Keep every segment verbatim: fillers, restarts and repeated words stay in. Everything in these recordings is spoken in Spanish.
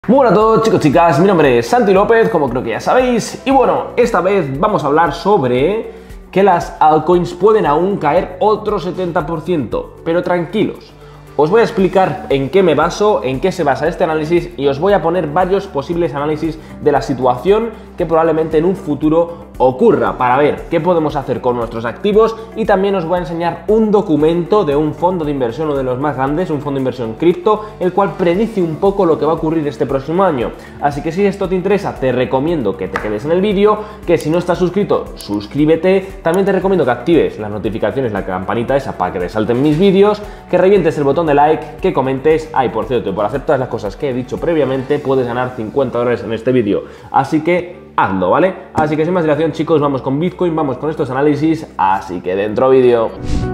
Muy buenas a todos, chicos, chicas, mi nombre es Santi López, como creo que ya sabéis, y bueno, esta vez vamos a hablar sobre que las altcoins pueden aún caer otro setenta por ciento, pero tranquilos, os voy a explicar en qué me baso, en qué se basa este análisis y os voy a poner varios posibles análisis de la situación que probablemente en un futuro ocurra para ver qué podemos hacer con nuestros activos, y también os voy a enseñar un documento de un fondo de inversión, uno de los más grandes, un fondo de inversión cripto, el cual predice un poco lo que va a ocurrir este próximo año. Así que si esto te interesa, te recomiendo que te quedes en el vídeo, que si no estás suscrito, suscríbete. También te recomiendo que actives las notificaciones, la campanita esa para que te salten mis vídeos, que revientes el botón de like, que comentes. Ay, por cierto, por hacer todas las cosas que he dicho previamente, puedes ganar cincuenta dólares en este vídeo. Así que hazlo, ¿vale? Así que sin más dilación, chicos, vamos con Bitcoin, vamos con estos análisis, así que dentro vídeo.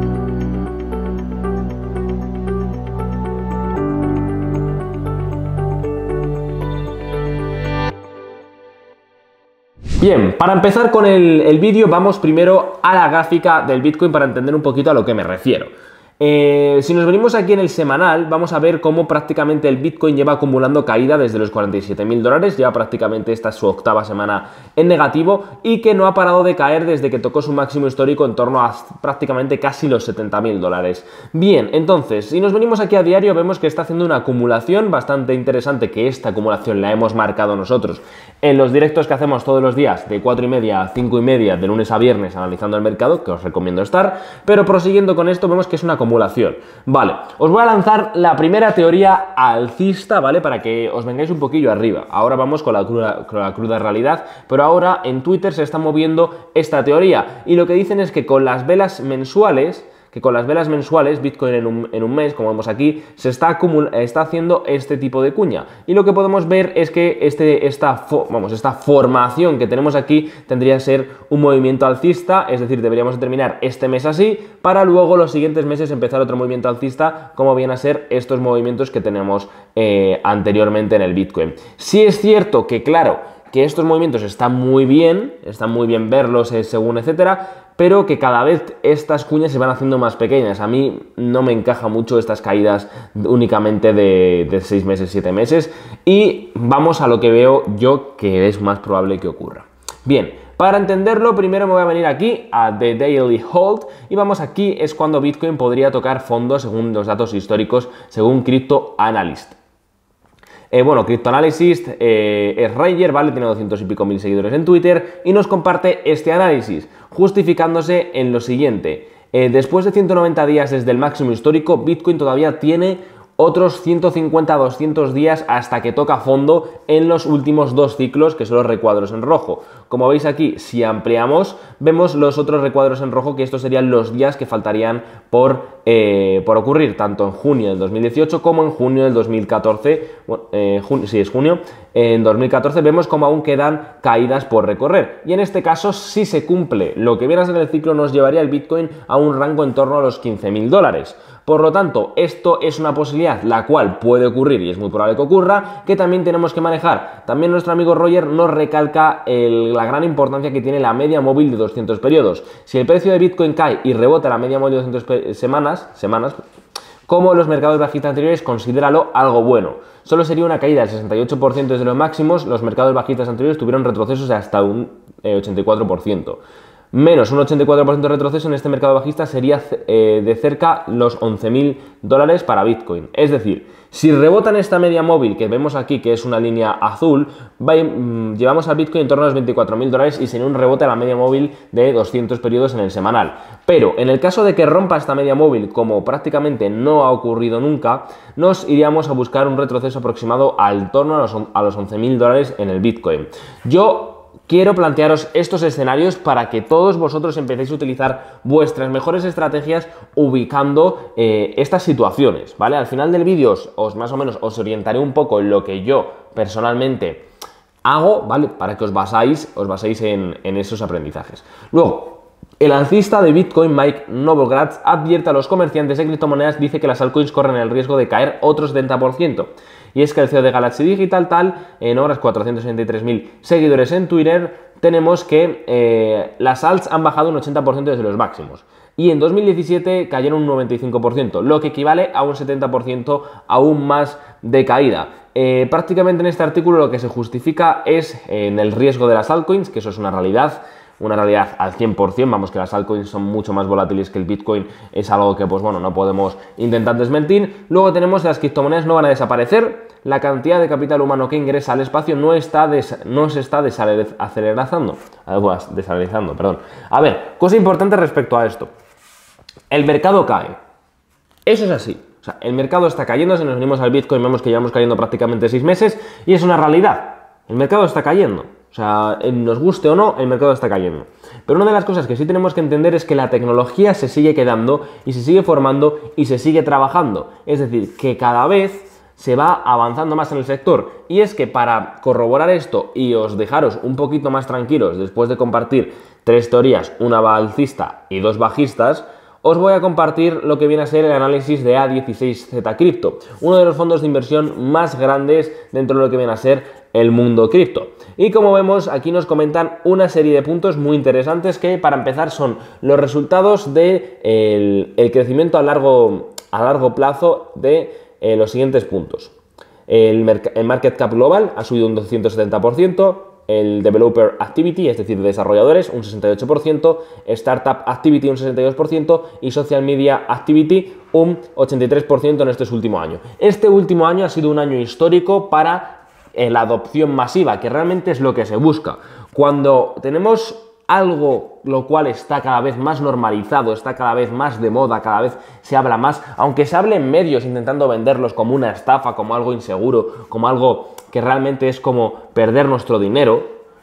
Bien, para empezar con el, el vídeo, vamos primero a la gráfica del Bitcoin para entender un poquito a lo que me refiero. Eh, si nos venimos aquí en el semanal, vamos a ver cómo prácticamente el Bitcoin lleva acumulando caída desde los cuarenta y siete mil dólares, lleva prácticamente esta su octava semana en negativo y que no ha parado de caer desde que tocó su máximo histórico en torno a prácticamente casi los setenta mil dólares. Bien, entonces, si nos venimos aquí a diario, vemos que está haciendo una acumulación bastante interesante, que esta acumulación la hemos marcado nosotros en los directos que hacemos todos los días de cuatro y media a cinco y media, de lunes a viernes, analizando el mercado, que os recomiendo estar, pero prosiguiendo con esto, vemos que es una acumulación. Vale, os voy a lanzar la primera teoría alcista, ¿vale? Para que os vengáis un poquillo arriba. Ahora vamos con la cruda, con la cruda realidad, pero ahora en Twitter se está moviendo esta teoría y lo que dicen es que con las velas mensuales, que con las velas mensuales, Bitcoin en un, en un mes, como vemos aquí, se está, está haciendo este tipo de cuña. Y lo que podemos ver es que este, esta, vamos, esta formación que tenemos aquí tendría que ser un movimiento alcista, es decir, deberíamos terminar este mes así, para luego los siguientes meses empezar otro movimiento alcista, como vienen a ser estos movimientos que tenemos eh, anteriormente en el Bitcoin. Sí es cierto que, claro, que estos movimientos están muy bien, están muy bien verlos eh, según etcétera, pero que cada vez estas cuñas se van haciendo más pequeñas. A mí no me encaja mucho estas caídas únicamente de, de seis meses, siete meses, y vamos a lo que veo yo que es más probable que ocurra. Bien, para entenderlo, primero me voy a venir aquí a The Daily Hold y vamos aquí, es cuando Bitcoin podría tocar fondo según los datos históricos, según Crypto Analyst. Eh, bueno, CryptoAnalyst eh, es Ranger, ¿vale? Tiene doscientos y pico mil seguidores en Twitter y nos comparte este análisis, justificándose en lo siguiente. Eh, después de ciento noventa días desde el máximo histórico, Bitcoin todavía tiene otros ciento cincuenta a doscientos días hasta que toca fondo en los últimos dos ciclos, que son los recuadros en rojo. Como veis aquí, si ampliamos, vemos los otros recuadros en rojo, que estos serían los días que faltarían por, eh, por ocurrir, tanto en junio del dos mil dieciocho como en junio del dos mil catorce. Bueno, eh, junio, sí, es junio. En dos mil catorce vemos como aún quedan caídas por recorrer. Y en este caso, si se cumple lo que viene a ser el ciclo, nos llevaría el Bitcoin a un rango en torno a los quince mil dólares. Por lo tanto, esto es una posibilidad la cual puede ocurrir y es muy probable que ocurra, que también tenemos que manejar. También nuestro amigo Roger nos recalca el, la gran importancia que tiene la media móvil de doscientos periodos. Si el precio de Bitcoin cae y rebota la media móvil de doscientas semanas, semanas, como los mercados bajistas anteriores, considéralo algo bueno. Solo sería una caída del sesenta y ocho por ciento desde los máximos, los mercados bajistas anteriores tuvieron retrocesos de hasta un eh, ochenta y cuatro por ciento. Menos un ochenta y cuatro por ciento de retroceso en este mercado bajista sería eh, de cerca los once mil dólares para Bitcoin. Es decir, si rebotan esta media móvil que vemos aquí, que es una línea azul, va, mmm, llevamos a Bitcoin en torno a los veinticuatro mil dólares y sería un rebote a la media móvil de doscientos periodos en el semanal. Pero en el caso de que rompa esta media móvil, como prácticamente no ha ocurrido nunca, nos iríamos a buscar un retroceso aproximado al torno a los, a los once mil dólares en el Bitcoin. Yo quiero plantearos estos escenarios para que todos vosotros empecéis a utilizar vuestras mejores estrategias ubicando eh, estas situaciones, ¿vale? Al final del vídeo os, os más o menos os orientaré un poco en lo que yo personalmente hago, ¿vale? Para que os basáis, os baséis en, en esos aprendizajes. Luego, el alcista de Bitcoin, Mike Novogratz, advierte a los comerciantes de criptomonedas, dice que las altcoins corren el riesgo de caer otro setenta por ciento. Y es que el C E O de Galaxy Digital, tal, en horas cuatrocientos sesenta y tres mil seguidores en Twitter, tenemos que eh, las alts han bajado un ochenta por ciento desde los máximos. y en dos mil diecisiete cayeron un noventa y cinco por ciento, lo que equivale a un setenta por ciento aún más de caída. Eh, prácticamente en este artículo lo que se justifica es eh, en el riesgo de las altcoins, que eso es una realidad, una realidad al cien por cien, vamos, que las altcoins son mucho más volátiles que el Bitcoin, es algo que pues bueno, no podemos intentar desmentir. Luego tenemos las criptomonedas no van a desaparecer, la cantidad de capital humano que ingresa al espacio no, está des, no se está desacelerando, desacelerizando, perdón. A ver, cosa importante respecto a esto, el mercado cae, eso es así. O sea, el mercado está cayendo, si nos venimos al Bitcoin vemos que llevamos cayendo prácticamente seis meses y es una realidad, el mercado está cayendo. O sea, nos guste o no, el mercado está cayendo. Pero una de las cosas que sí tenemos que entender es que la tecnología se sigue quedando y se sigue formando y se sigue trabajando. Es decir, que cada vez se va avanzando más en el sector. Y es que para corroborar esto y os dejaros un poquito más tranquilos después de compartir tres teorías, una alcista y dos bajistas, os voy a compartir lo que viene a ser el análisis de A dieciséis Z Crypto, uno de los fondos de inversión más grandes dentro de lo que viene a ser el mundo cripto. Y como vemos, aquí nos comentan una serie de puntos muy interesantes que, para empezar, son los resultados del de el crecimiento a largo, a largo plazo de eh, los siguientes puntos. El, el market cap global ha subido un doscientos setenta por ciento, el Developer Activity, es decir, desarrolladores, un sesenta y ocho por ciento, Startup Activity, un sesenta y dos por ciento y Social Media Activity, un ochenta y tres por ciento en este último año. Este último año ha sido un año histórico para eh, la adopción masiva, que realmente es lo que se busca. Cuando tenemos algo lo cual está cada vez más normalizado, está cada vez más de moda, cada vez se habla más, aunque se hable en medios intentando venderlos como una estafa, como algo inseguro, como algo que realmente es como perder nuestro dinero,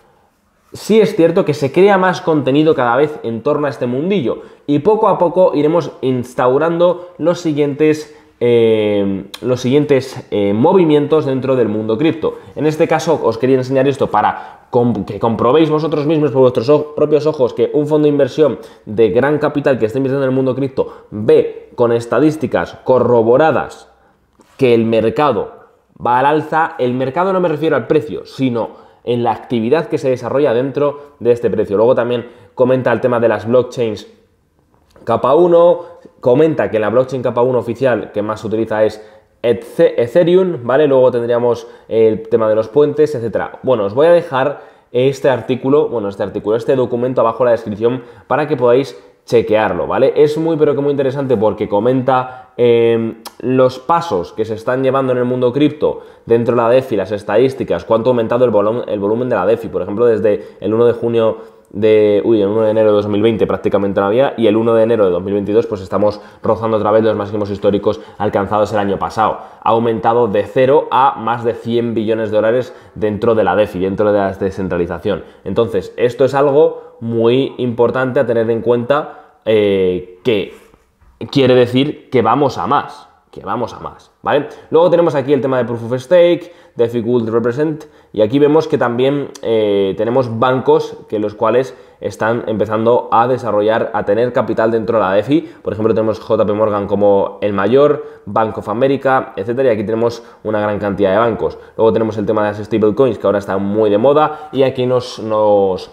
sí es cierto que se crea más contenido cada vez en torno a este mundillo y poco a poco iremos instaurando los siguientes Eh, los siguientes eh, movimientos dentro del mundo cripto. En este caso os quería enseñar esto para que comprobéis vosotros mismos por vuestros propios ojos que un fondo de inversión de gran capital que está invirtiendo en el mundo cripto ve con estadísticas corroboradas que el mercado va al alza. El mercado no me refiero al precio, sino en la actividad que se desarrolla dentro de este precio. Luego también comenta el tema de las blockchains capa uno, comenta que la blockchain capa uno oficial que más se utiliza es Ethereum, ¿vale? Luego tendríamos el tema de los puentes, etcétera. Bueno, os voy a dejar este artículo, bueno, este artículo, este documento abajo en la descripción para que podáis chequearlo, ¿vale? Es muy, pero que muy interesante porque comenta eh, los pasos que se están llevando en el mundo cripto dentro de la DeFi, las estadísticas, cuánto ha aumentado el, volum el volumen de la DeFi, por ejemplo, desde el uno de junio de, uy, el uno de enero de dos mil veinte prácticamente no había, y el uno de enero de dos mil veintidós pues estamos rozando otra vez los máximos históricos alcanzados el año pasado. Ha aumentado de cero a más de cien billones de dólares dentro de la DeFi, dentro de la descentralización. Entonces, esto es algo muy importante a tener en cuenta, eh, que quiere decir que vamos a más, que vamos a más, ¿vale? Luego tenemos aquí el tema de Proof of Stake, DeFi Gold Represent, y aquí vemos que también eh, tenemos bancos que los cuales están empezando a desarrollar, a tener capital dentro de la DeFi. Por ejemplo, tenemos J P Morgan como el mayor, Bank of America, etcétera, y aquí tenemos una gran cantidad de bancos. Luego tenemos el tema de las stablecoins, que ahora está muy de moda, y aquí nos, nos,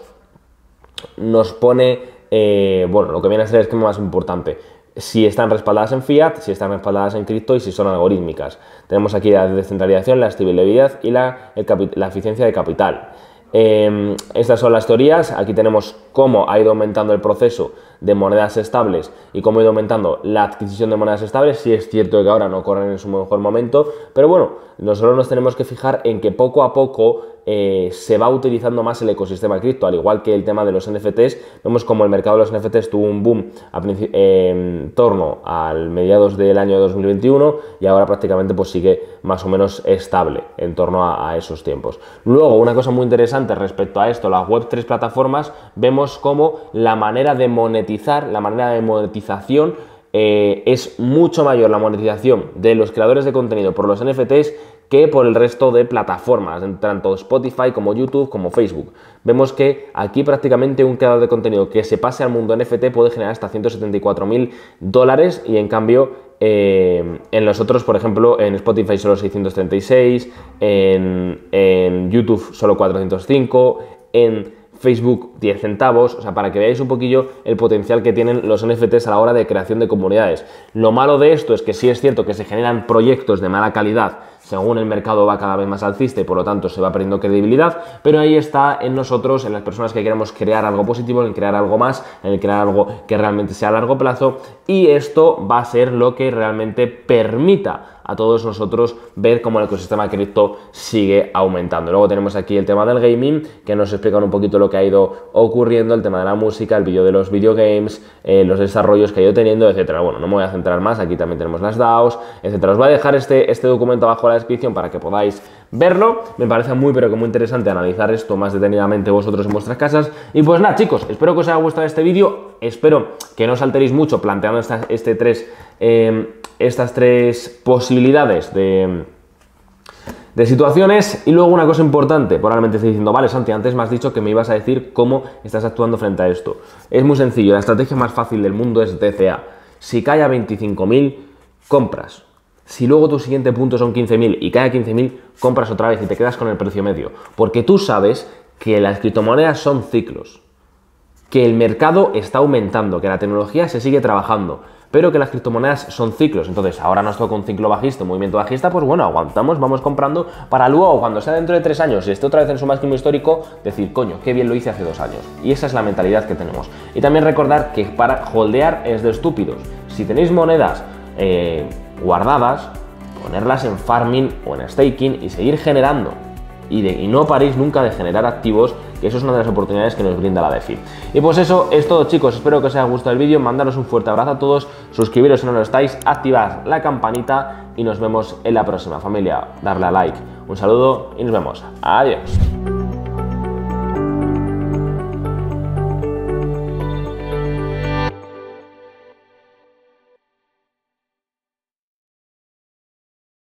nos pone, eh, bueno, lo que viene a ser el esquema más importante: si están respaldadas en fiat, si están respaldadas en cripto y si son algorítmicas. Tenemos aquí la descentralización, la estabilidad y la, el la eficiencia de capital. Eh, estas son las teorías. Aquí tenemos cómo ha ido aumentando el proceso de monedas estables y cómo ha ido aumentando la adquisición de monedas estables. Sí es cierto que ahora no corren en su mejor momento, pero bueno, nosotros nos tenemos que fijar en que poco a poco eh, se va utilizando más el ecosistema cripto, al igual que el tema de los N F Ts. Vemos como el mercado de los N F Ts tuvo un boom a eh, en torno al mediados del año dos mil veintiuno y ahora prácticamente pues sigue más o menos estable en torno a, a esos tiempos. Luego, una cosa muy interesante respecto a esto, las web tres plataformas, vemos como la manera de monetizar, la manera de monetización eh, es mucho mayor la monetización de los creadores de contenido por los N F Ts que por el resto de plataformas, tanto Spotify como YouTube como Facebook. Vemos que aquí prácticamente un creador de contenido que se pase al mundo N F T puede generar hasta ciento setenta y cuatro mil dólares y en cambio eh, en los otros, por ejemplo, en Spotify solo seiscientos treinta y seis, en, en YouTube solo cuatrocientos cinco, en Facebook diez centavos, o sea, para que veáis un poquillo el potencial que tienen los N F Ts a la hora de creación de comunidades. Lo malo de esto es que sí es cierto que se generan proyectos de mala calidad según el mercado va cada vez más alcista y por lo tanto se va perdiendo credibilidad, pero ahí está en nosotros, en las personas que queremos crear algo positivo, en crear algo más, en crear algo que realmente sea a largo plazo, y esto va a ser lo que realmente permita a todos nosotros ver cómo el ecosistema cripto sigue aumentando. Luego tenemos aquí el tema del gaming, que nos explican un poquito lo que ha ido ocurriendo, el tema de la música, el vídeo de los videogames, eh, los desarrollos que ha ido teniendo, etcétera. Bueno, no me voy a centrar más, aquí también tenemos las DAOs, etcétera. Os voy a dejar este, este documento abajo en la descripción para que podáis verlo. Me parece muy pero que muy interesante analizar esto más detenidamente vosotros en vuestras casas. Y pues nada, chicos, espero que os haya gustado este vídeo, espero que no os alteréis mucho planteando esta, este tres... Eh, estas tres posibilidades de, de situaciones. Y luego una cosa importante, probablemente estéis diciendo, vale Santi, antes me has dicho que me ibas a decir cómo estás actuando frente a esto. Es muy sencillo, la estrategia más fácil del mundo es D C A. Si cae a veinticinco mil, compras. Si luego tu siguiente punto son quince mil y cae a quince mil, compras otra vez y te quedas con el precio medio. Porque tú sabes que las criptomonedas son ciclos, que el mercado está aumentando, que la tecnología se sigue trabajando, pero que las criptomonedas son ciclos. Entonces, ahora nos toca un ciclo bajista, un movimiento bajista, pues bueno, aguantamos, vamos comprando para luego, cuando sea dentro de tres años y esté otra vez en su máximo histórico, decir, coño, qué bien lo hice hace dos años. Y esa es la mentalidad que tenemos. Y también recordar que para holdear es de estúpidos. Si tenéis monedas eh, guardadas, ponerlas en farming o en staking y seguir generando. Y, de, y no paréis nunca de generar activos, que eso es una de las oportunidades que nos brinda la DeFi. Y pues eso es todo, chicos, espero que os haya gustado el vídeo, mandaros un fuerte abrazo a todos, suscribiros si no lo estáis, activad la campanita y nos vemos en la próxima, familia, darle a like, un saludo y nos vemos, adiós.